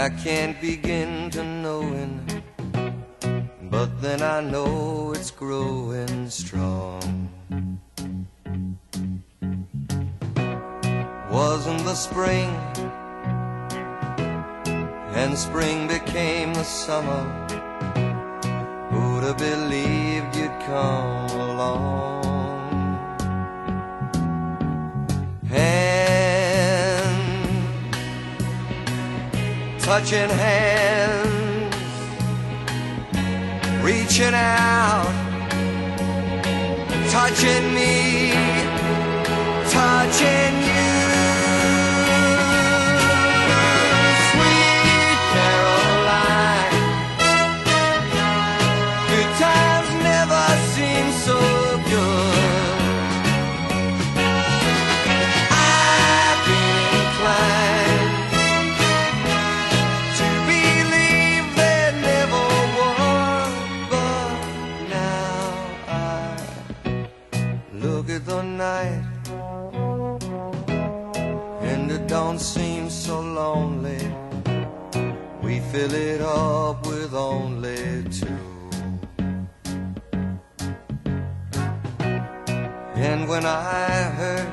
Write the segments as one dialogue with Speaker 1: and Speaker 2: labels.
Speaker 1: I can't begin to knowing, but then I know it's growing strong. Wasn't the spring, and spring became the summer. Who'd have believed you'd come along? Touching hands, reaching out, touching me, touching you. Sweet Caroline, good times never seem so good. I've been inclined at the night, and it don't seem so lonely. We fill it up with only two. And when I hurt,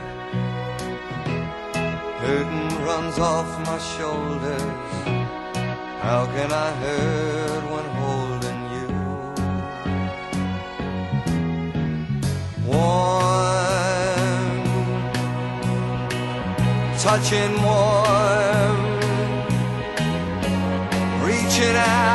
Speaker 1: hurting runs off my shoulders. How can I hurt when holding you? Touching warm, reaching out.